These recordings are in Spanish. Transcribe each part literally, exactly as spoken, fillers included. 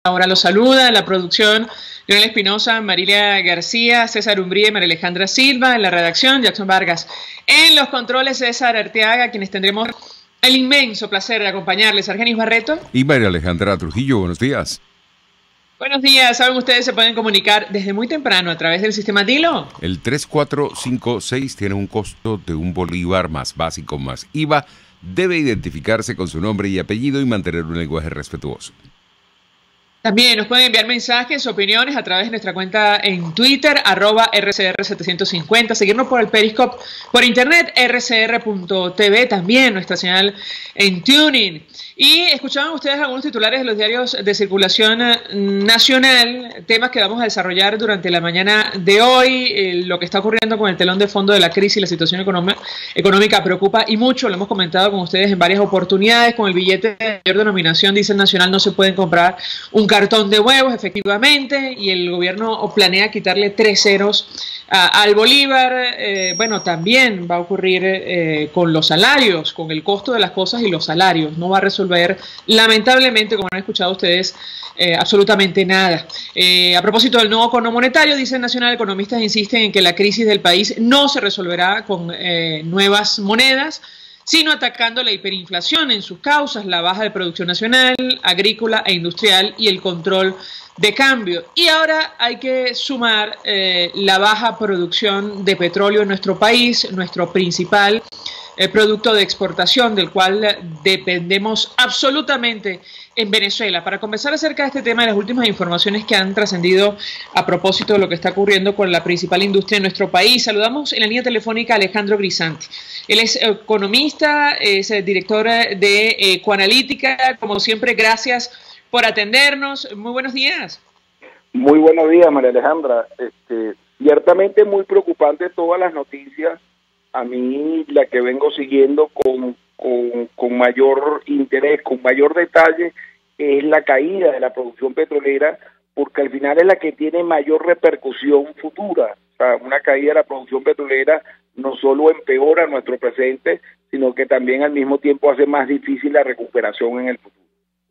Ahora los saluda en la producción Leonel Espinosa, Marilia García, César Umbría y María Alejandra Silva. En la redacción, Jackson Vargas. En los controles, César Arteaga, quienes tendremos el inmenso placer de acompañarles. Argenis Barreto. Y María Alejandra Trujillo, buenos días. Buenos días. Saben ustedes, se pueden comunicar desde muy temprano a través del sistema Dilo. El tres cuatro cinco seis tiene un costo de un bolívar más básico más I V A. Debe identificarse con su nombre y apellido y mantener un lenguaje respetuoso. También nos pueden enviar mensajes, opiniones a través de nuestra cuenta en Twitter, arroba R C R setecientos cincuenta, seguirnos por el Periscope, por internet, R C R punto T V, también nuestra señal en Tuning. Y escuchaban ustedes algunos titulares de los diarios de circulación nacional, temas que vamos a desarrollar durante la mañana de hoy. Eh, lo que está ocurriendo con el telón de fondo de la crisis, la situación económica preocupa y mucho, lo hemos comentado con ustedes en varias oportunidades. Con el billete de mayor denominación, dice el Nacional, no se pueden comprar un cartón de huevos, efectivamente, y el gobierno planea quitarle tres ceros a, al bolívar. Eh, bueno, también va a ocurrir eh, con los salarios, con el costo de las cosas y los salarios. No va a resolver, lamentablemente, como han escuchado ustedes, eh, absolutamente nada. Eh, a propósito del nuevo cono monetario, dice el Nacional, economistas insisten en que la crisis del país no se resolverá con eh, nuevas monedas, sino atacando la hiperinflación en sus causas, la baja de producción nacional, agrícola e industrial y el control de cambio. Y ahora hay que sumar eh, la baja producción de petróleo en nuestro país, nuestro principal eh, producto de exportación, del cual dependemos absolutamente en Venezuela. Para conversar acerca de este tema y las últimas informaciones que han trascendido a propósito de lo que está ocurriendo con la principal industria en nuestro país, saludamos en la línea telefónica a Alejandro Grisanti. Él es economista, es director de Ecoanalítica. Como siempre, gracias por atendernos. Muy buenos días. Muy buenos días, María Alejandra. Este, ciertamente muy preocupante todas las noticias. A mí la que vengo siguiendo con, con, con mayor interés, con mayor detalle, es la caída de la producción petrolera, porque al final es la que tiene mayor repercusión futura. O sea, una caída de la producción petrolera no solo empeora nuestro presente, sino que también al mismo tiempo hace más difícil la recuperación en el futuro.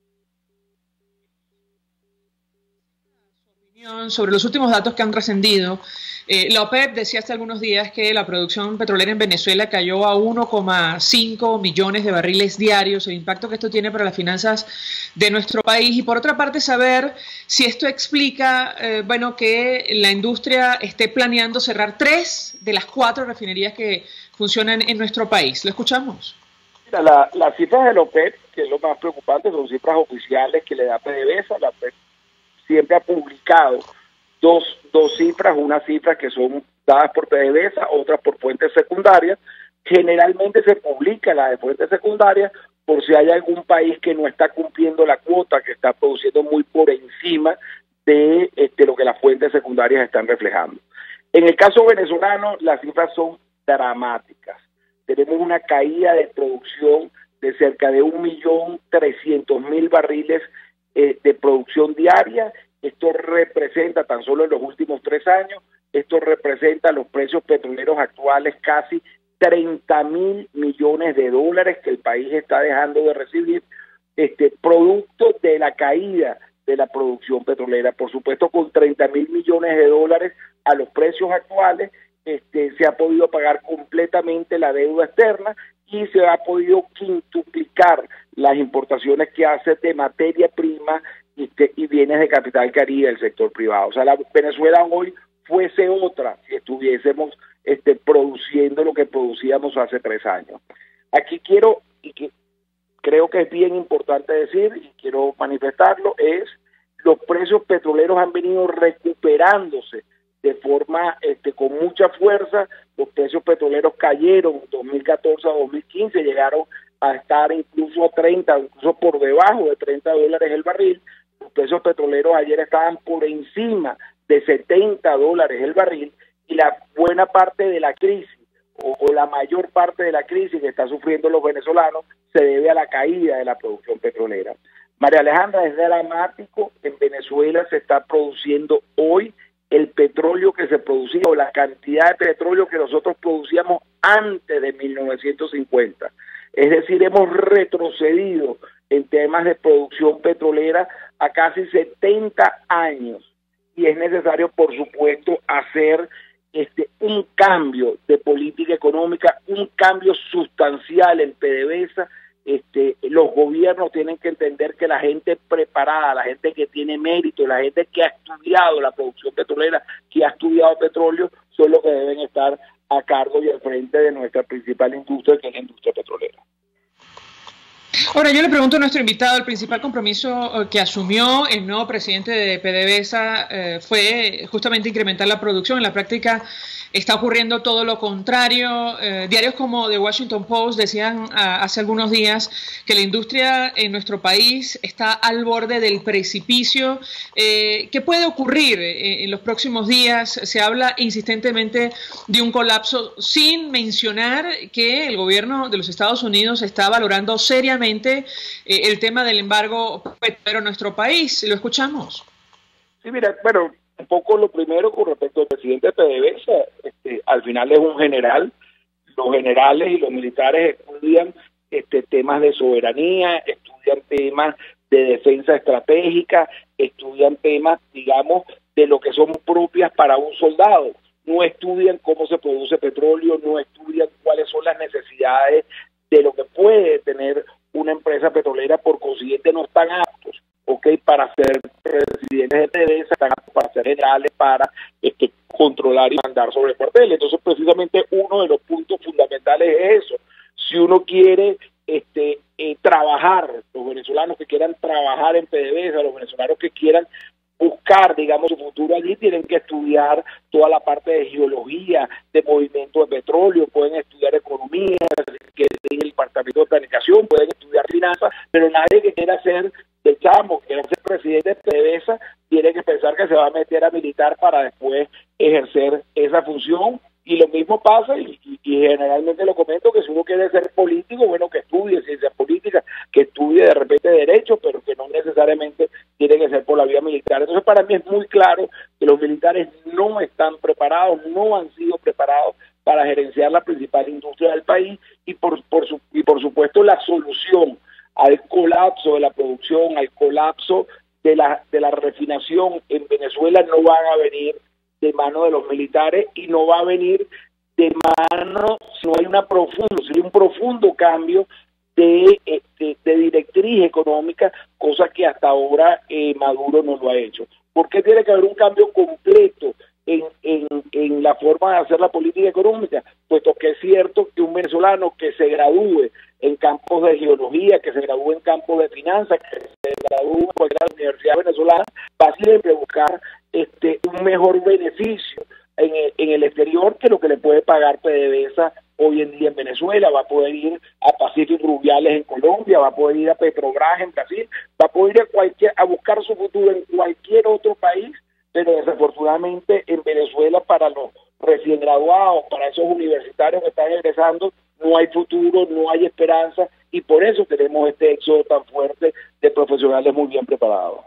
Sobre los últimos datos que han trascendido, eh, la OPEP decía hace algunos días que la producción petrolera en Venezuela cayó a uno coma cinco millones de barriles diarios, el impacto que esto tiene para las finanzas de nuestro país. Y por otra parte, saber si esto explica, eh, bueno, que la industria esté planeando cerrar tres de las cuatro refinerías que funcionan en nuestro país. ¿Lo escuchamos? Mira, la, las cifras de la OPEP, que es lo más preocupante, son cifras oficiales que le da PDVSA. La OPEP siempre ha publicado dos, dos cifras, unas cifras que son dadas por PDVSA, otras por fuentes secundarias. Generalmente se publica la de fuentes secundarias por si hay algún país que no está cumpliendo la cuota, que está produciendo muy por encima de este, lo que las fuentes secundarias están reflejando. En el caso venezolano, las cifras son dramáticas. Tenemos una caída de producción de cerca de un millón trescientos mil barriles de producción diaria. Esto representa, tan solo en los últimos tres años, esto representa los precios petroleros actuales casi treinta mil millones de dólares que el país está dejando de recibir, este producto de la caída de la producción petrolera. Por supuesto, con treinta mil millones de dólares a los precios actuales, este, se ha podido pagar completamente la deuda externa y se ha podido quintuplicar las importaciones que hace de materia prima y, de, y bienes de capital que haría el sector privado. O sea, la Venezuela hoy fuese otra si estuviésemos este, produciendo lo que producíamos hace tres años. Aquí quiero, y que creo que es bien importante decir, y quiero manifestarlo, es los precios petroleros han venido recuperándose de forma este, con mucha fuerza. Los precios petroleros cayeron dos mil catorce a dos mil quince, llegaron a estar incluso a treinta, incluso por debajo de treinta dólares el barril. Los precios petroleros ayer estaban por encima de setenta dólares el barril, y la buena parte de la crisis, o, o la mayor parte de la crisis que están sufriendo los venezolanos, se debe a la caída de la producción petrolera. María Alejandra, es dramático. En Venezuela se está produciendo hoy el petróleo que se producía, o la cantidad de petróleo que nosotros producíamos antes de mil novecientos cincuenta. Es decir, hemos retrocedido en temas de producción petrolera a casi setenta años y es necesario, por supuesto, hacer este un cambio de política económica, un cambio sustancial en PDVSA. Este, los gobiernos tienen que entender que la gente preparada, la gente que tiene mérito, la gente que ha estudiado la producción petrolera, que ha estudiado petróleo, son los que deben estar a cargo y al frente de nuestra principal industria, que es la industria petrolera. Ahora, yo le pregunto a nuestro invitado, el principal compromiso que asumió el nuevo presidente de PDVSA eh, fue justamente incrementar la producción. En la práctica está ocurriendo todo lo contrario. Eh, diarios como The Washington Post decían a, hace algunos días que la industria en nuestro país está al borde del precipicio. Eh, ¿Qué puede ocurrir en, en los próximos días? Se habla insistentemente de un colapso, sin mencionar que el gobierno de los Estados Unidos está valorando seriamente Eh, el tema del embargo petrolero en nuestro país. ¿Lo escuchamos? Sí, mira, bueno, un poco lo primero con respecto al presidente de PDVSA, este, al final es un general, los generales y los militares estudian este, temas de soberanía, estudian temas de defensa estratégica, estudian temas, digamos, de lo que son propias para un soldado. No estudian cómo se produce petróleo, no estudian cuáles son las necesidades de lo que puede tener una empresa petrolera, por consiguiente no están aptos, ¿ok?, para ser presidentes de PDVSA, están aptos para ser generales, para este, controlar y mandar sobre el cuartel. Entonces, precisamente uno de los puntos fundamentales es eso. Si uno quiere este, eh, trabajar, los venezolanos que quieran trabajar en PDVSA, los venezolanos que quieran buscar, digamos, su futuro allí, tienen que estudiar toda la parte de geología, de movimiento de petróleo, pueden estudiar economía, que en el departamento de planificación, pueden estudiar finanzas, pero nadie que quiera ser de chamo, que quiera ser presidente de PDVSA, tiene que pensar que se va a meter a militar para después ejercer esa función. Y lo mismo pasa, y, y, y generalmente lo comento, que si uno quiere ser político, bueno, que estudie ciencia política, que estudie de repente derecho, pero que no necesariamente tiene que ser por la vía militar. Entonces, para mí es muy claro que los militares no están preparados, no han sido preparados para gerenciar la principal industria del país, y por, por, su, y por supuesto la solución al colapso de la producción, al colapso de la, de la refinación en Venezuela no van a venir de mano de los militares, y no va a venir de mano si no hay una profundo, si hay un profundo cambio de, de, de directriz económica, cosa que hasta ahora eh, Maduro no lo ha hecho. ¿Por qué tiene que haber un cambio completo en, en, en la forma de hacer la política económica? Puesto que es cierto que un venezolano que se gradúe en campos de geología, que se gradúe en campos de finanzas, que se gradúe en cualquier universidad venezolana, va a siempre buscar este un mejor beneficio en el, en el exterior que lo que le puede pagar PDVSA hoy en día en Venezuela. Va a poder ir a Pacific Rubiales en Colombia, va a poder ir a Petrobras en Brasil, va a poder ir a, cualquier, a buscar su futuro en cualquier otro país, pero desafortunadamente en Venezuela, para los recién graduados, para esos universitarios que están egresando, no hay futuro, no hay esperanza, y por eso tenemos este éxodo tan fuerte de profesionales muy bien preparados.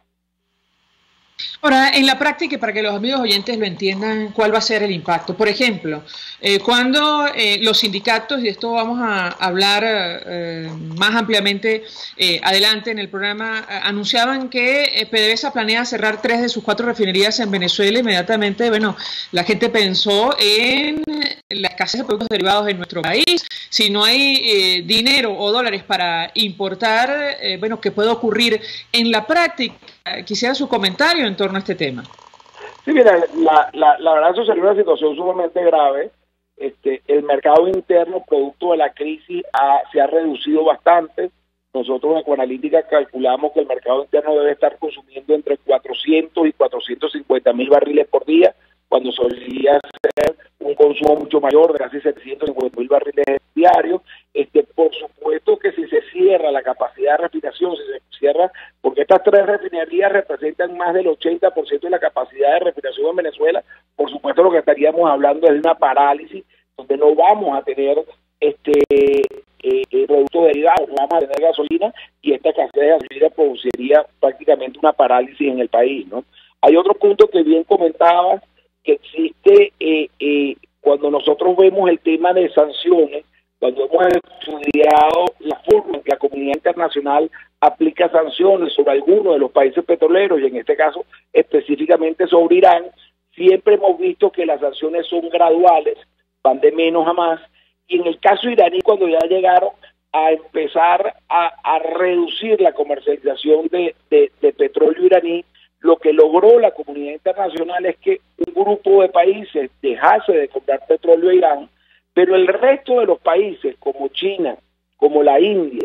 Ahora, en la práctica, para que los amigos oyentes lo entiendan, ¿cuál va a ser el impacto? Por ejemplo, eh, cuando eh, los sindicatos, y esto vamos a hablar eh, más ampliamente eh, adelante en el programa, eh, anunciaban que eh, PDVSA planea cerrar tres de sus cuatro refinerías en Venezuela, inmediatamente, bueno, la gente pensó en la escasez de productos derivados en nuestro país. Si no hay eh, dinero o dólares para importar, eh, bueno, ¿qué puede ocurrir en la práctica? Quisiera su comentario en torno a este tema. Sí, mira, la, la, la verdad eso sería una situación sumamente grave. Este, el mercado interno, producto de la crisis, ha, se ha reducido bastante. Nosotros en Ecoanalítica calculamos que el mercado interno debe estar consumiendo entre cuatrocientos y cuatrocientos cincuenta mil barriles por día, cuando solía ser un consumo mucho mayor, de casi setecientos cincuenta mil barriles diarios. Este, por supuesto que si se cierra la capacidad de refinación, si se cierra, porque estas tres refinerías representan más del ochenta por ciento de la capacidad de refinación en Venezuela, por supuesto lo que estaríamos hablando es de una parálisis, donde no vamos a tener este eh, eh, productos derivados, no vamos a tener gasolina, y esta escasez de gasolina produciría prácticamente una parálisis en el país, ¿no? Hay otro punto que bien comentabas, que existe eh, eh, cuando nosotros vemos el tema de sanciones, cuando hemos estudiado la forma en que la comunidad internacional aplica sanciones sobre algunos de los países petroleros, y en este caso específicamente sobre Irán, siempre hemos visto que las sanciones son graduales, van de menos a más, y en el caso iraní, cuando ya llegaron a empezar a, a reducir la comercialización de, de, de petróleo iraní, lo que logró la comunidad internacional es que un grupo de países dejase de comprar petróleo a Irán, pero el resto de los países, como China, como la India,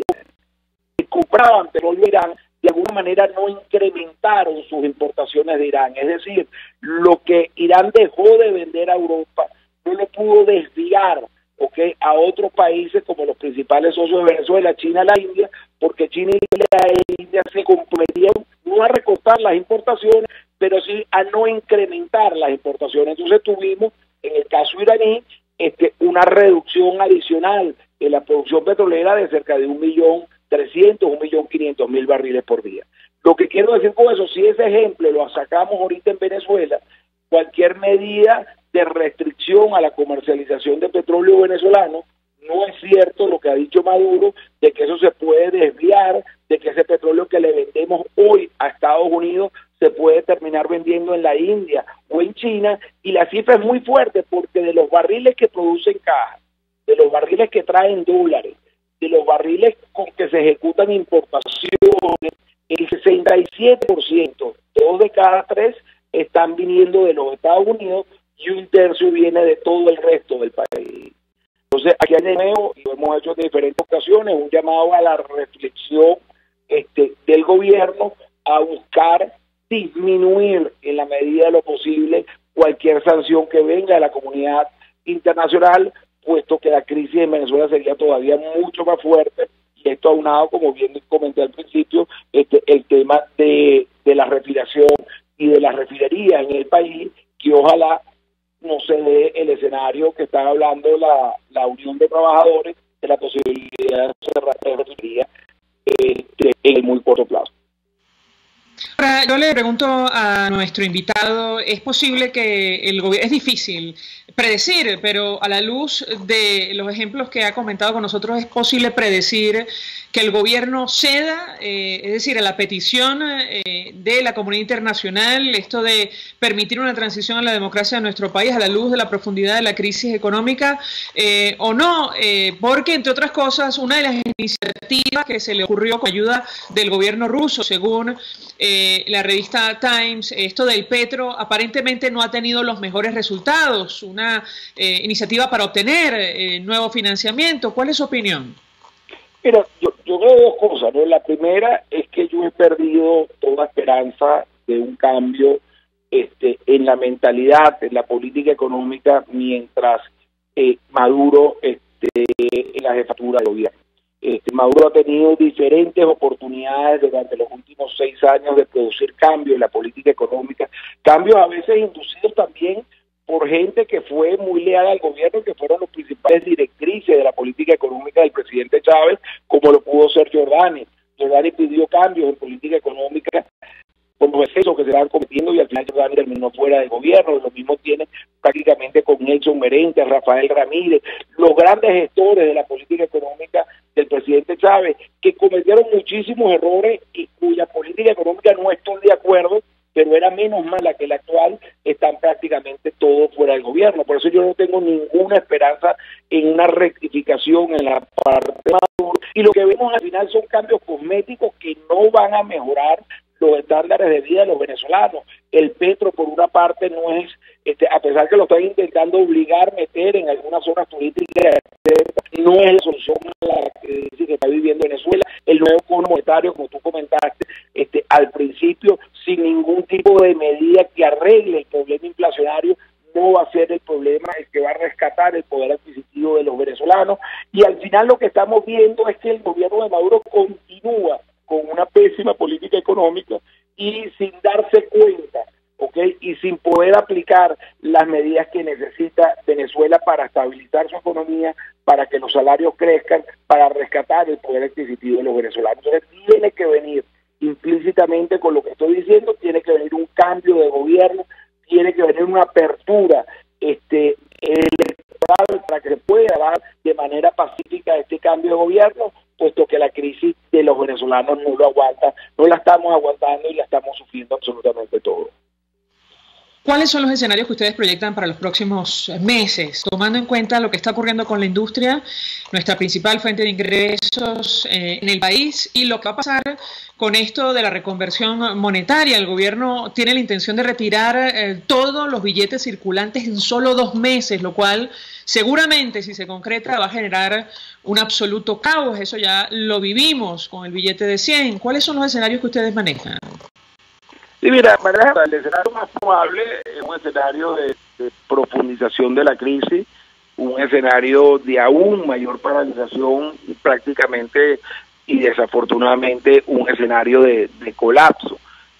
que compraban petróleo a Irán, de alguna manera no incrementaron sus importaciones de Irán. Es decir, lo que Irán dejó de vender a Europa no lo pudo desviar, ¿okay?, a otros países como los principales socios de Venezuela, China, la India, porque China y la India se comprometieron no a recortar las importaciones, pero sí a no incrementar las importaciones. Entonces tuvimos, en el caso iraní, este, una reducción adicional en la producción petrolera de cerca de un millón trescientos, un millón quinientos mil barriles por día. Lo que quiero decir con eso, si ese ejemplo lo sacamos ahorita en Venezuela, cualquier medida de restricción a la comercialización de petróleo venezolano, no es cierto lo que ha dicho Maduro, de que eso se puede desviar, de que ese petróleo que le vendemos hoy a Estados Unidos se puede terminar vendiendo en la India o en China, y la cifra es muy fuerte porque de los barriles que producen caja, de los barriles que traen dólares, de los barriles con que se ejecutan importaciones, el sesenta y siete por ciento, dos de cada tres, están viniendo de los Estados Unidos y un tercio viene de todo el resto del país. Entonces, aquí hay de nuevo, y lo hemos hecho en diferentes ocasiones, un llamado a la reflexión este, del gobierno a buscar disminuir en la medida de lo posible cualquier sanción que venga de la comunidad internacional, puesto que la crisis en Venezuela sería todavía mucho más fuerte, y esto aunado, como bien comenté al principio, este, el tema de, de la refinación y de la refinería en el país, que ojalá no se dé el escenario que está hablando la, la Unión de Trabajadores, de la posibilidad de cerrar la refinería este, en el muy corto plazo. Ahora, yo le pregunto a nuestro invitado, ¿es posible que el gobierno, es difícil predecir, pero a la luz de los ejemplos que ha comentado con nosotros, es posible predecir que el gobierno ceda, eh, es decir, a la petición eh, de la comunidad internacional, esto de permitir una transición a la democracia de nuestro país a la luz de la profundidad de la crisis económica, eh, o no? Eh, porque, entre otras cosas, una de las iniciativas que se le ocurrió con ayuda del gobierno ruso, según eh, la revista Times, esto del petro, aparentemente no ha tenido los mejores resultados, una eh, iniciativa para obtener eh, nuevo financiamiento. ¿Cuál es su opinión? Mira, yo, yo veo dos cosas, ¿no? La primera es que yo he perdido toda esperanza de un cambio este, en la mentalidad, en la política económica, mientras eh, Maduro esté en la jefatura del gobierno. Este, Maduro ha tenido diferentes oportunidades durante los últimos seis años de producir cambios en la política económica, cambios a veces inducidos también por gente que fue muy leal al gobierno, que fueron los principales directrices de la política económica del presidente Chávez, como lo pudo ser Giordani. Giordani pidió cambios en política económica por los excesos que se estaban cometiendo, y al final Giordani terminó fuera del gobierno. Lo mismo tiene prácticamente con Nelson Merente, Rafael Ramírez, los grandes gestores de la política económica del presidente Chávez, que cometieron muchísimos errores y cuya política económica no estoy de acuerdo, pero era menos mala que la actual, están prácticamente todos fuera del gobierno. Por eso yo no tengo ninguna esperanza en una rectificación en la parte de Maduro, y lo que vemos al final son cambios cosméticos que no van a mejorar los estándares de vida de los venezolanos. El petro, por una parte, no es, este, a pesar que lo están intentando obligar a meter en algunas zonas turísticas, no es la solución a la crisis que está viviendo Venezuela. El nuevo Fondo Monetario, como tú comentaste este, al principio, sin ningún tipo de medida que arregle el problema inflacionario, no va a ser el problema el que va a rescatar el poder adquisitivo de los venezolanos. Y al final lo que estamos viendo es que el gobierno de Maduro continúa con una pésima política económica y sin darse cuenta, ¿ok? Y sin poder aplicar las medidas que necesita Venezuela para estabilizar su economía, para que los salarios crezcan, para rescatar el poder adquisitivo de los venezolanos. Entonces tiene que venir implícitamente con lo que estoy diciendo, tiene que venir un cambio de gobierno, tiene que venir una apertura este electoral para que se pueda dar de manera pacífica este cambio de gobierno, puesto que la crisis de los venezolanos venezolanos no lo aguantan, no la estamos aguantando y la estamos sufriendo absolutamente todo. ¿Cuáles son los escenarios que ustedes proyectan para los próximos meses, tomando en cuenta lo que está ocurriendo con la industria, nuestra principal fuente de ingresos eh, en el país, y lo que va a pasar con esto de la reconversión monetaria? El gobierno tiene la intención de retirar eh, todos los billetes circulantes en solo dos meses, lo cual seguramente, si se concreta, va a generar un absoluto caos. Eso ya lo vivimos con el billete de cien. ¿Cuáles son los escenarios que ustedes manejan? Sí, mira, el escenario más probable es un escenario de, de profundización de la crisis, un escenario de aún mayor paralización prácticamente y desafortunadamente un escenario de, de colapso.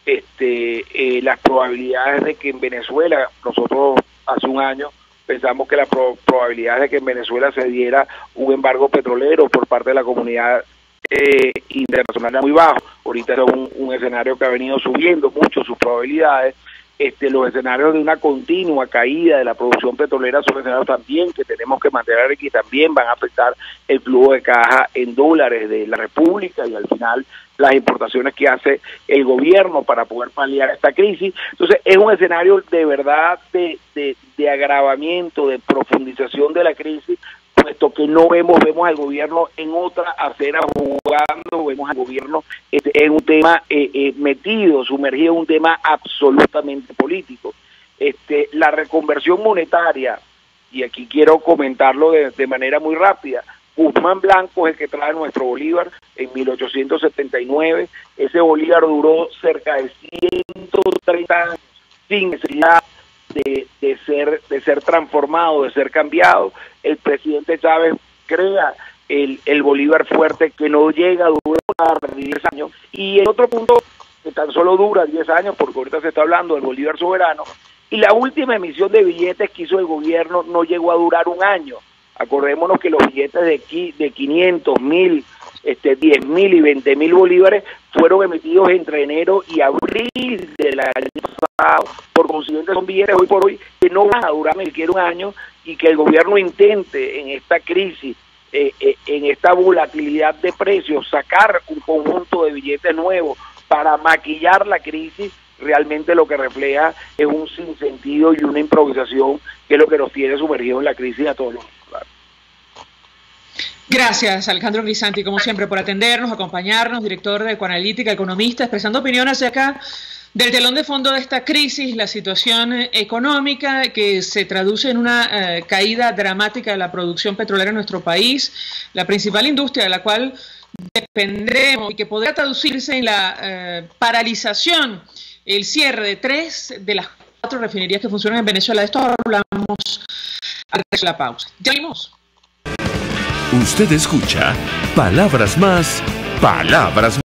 Este, eh, las probabilidades de que en Venezuela, nosotros hace un año pensamos que la pro, probabilidad de que en Venezuela se diera un embargo petrolero por parte de la comunidad Eh, internacional era muy bajo. Ahorita es un, un escenario que ha venido subiendo mucho sus probabilidades. Este, los escenarios de una continua caída de la producción petrolera son escenarios también que tenemos que mantener y que también van a afectar el flujo de caja en dólares de la República y al final las importaciones que hace el gobierno para poder paliar esta crisis. Entonces es un escenario de verdad de, de, de agravamiento, de profundización de la crisis, puesto que no vemos, vemos al gobierno en otra acera jugando, vemos al gobierno este, en un tema eh, eh, metido, sumergido en un tema absolutamente político. Este, la reconversión monetaria, y aquí quiero comentarlo de, de manera muy rápida, Guzmán Blanco es el que trae nuestro bolívar en mil ochocientos setenta y nueve, ese bolívar duró cerca de ciento treinta años sin necesidad De, de ser de ser transformado, de ser cambiado. El presidente Chávez crea el, el Bolívar fuerte que no llega a durar diez años, y el otro punto que tan solo dura diez años, porque ahorita se está hablando del Bolívar soberano, y la última emisión de billetes que hizo el gobierno no llegó a durar un año. Acordémonos que los billetes de, de quinientos, mil, este, diez mil y veinte mil bolívares fueron emitidos entre enero y abril del año pasado. Por consiguiente son billetes hoy por hoy que no van a durar ni siquiera un año, y que el gobierno intente en esta crisis, eh, eh, en esta volatilidad de precios, sacar un conjunto de billetes nuevos para maquillar la crisis, realmente lo que refleja es un sinsentido y una improvisación que es lo que nos tiene sumergidos en la crisis a todos los ciudadanos. Gracias, Alejandro Grisanti, como siempre, por atendernos, acompañarnos, director de Ecoanalítica, economista, expresando opinión acerca del telón de fondo de esta crisis, la situación económica que se traduce en una eh, caída dramática de la producción petrolera en nuestro país, la principal industria de la cual dependemos y que podría traducirse en la eh, paralización, el cierre de tres de las cuatro refinerías que funcionan en Venezuela. De esto hablamos al regreso de la pausa. Ya vimos. Usted escucha Palabras Más, Palabras